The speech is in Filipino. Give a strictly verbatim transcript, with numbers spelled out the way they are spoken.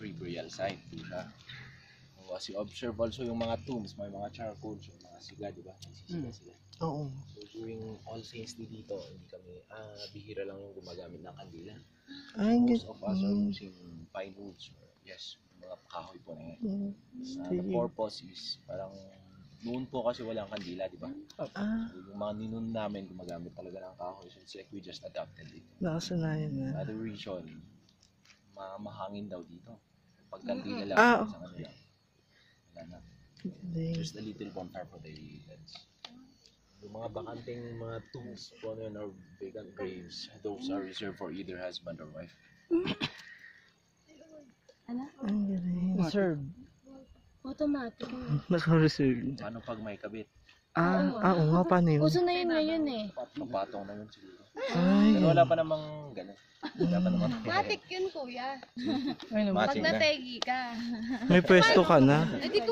free burial site po siya. So, as you observe also yung mga tombs, may mga charcoals, yung mga siga, di ba? Sisiga sila. Oo. So during All Saints Day dito, hindi kami, ah, bihira lang yung gumagamit ng kandila. Ay, Most of us are using pine woods or yes, mga kahoy po na yan. Mm. Uh, the purpose is parang noon po kasi walang kandila, di ba? Ah, So, yung mga ninun namin gumagamit talaga ng kahoy. So it's like we just adapted it. nakasanayan na. Another reason, ma mahangin daw dito. Pag kandila lang Ah, sa kanila. Wala na. Galing. Just a little bonfire for the deads. Yung mga bakanting mga tombs po na yun or vacant graves, those are reserved for either husband or wife. Ano? Ang galing. Reserve. Automatic. Mas reserve. Ano pag may kabit? Ah, ah, oo nga, paano yun? Uso na yun ngayon eh. Patong na yun siguro. Ay, Pero wala pa namang ganun. Wala pa namang Matik yun, kuya. ay, Pag matching na. nategi ka. may pwesto ka na. Eh, di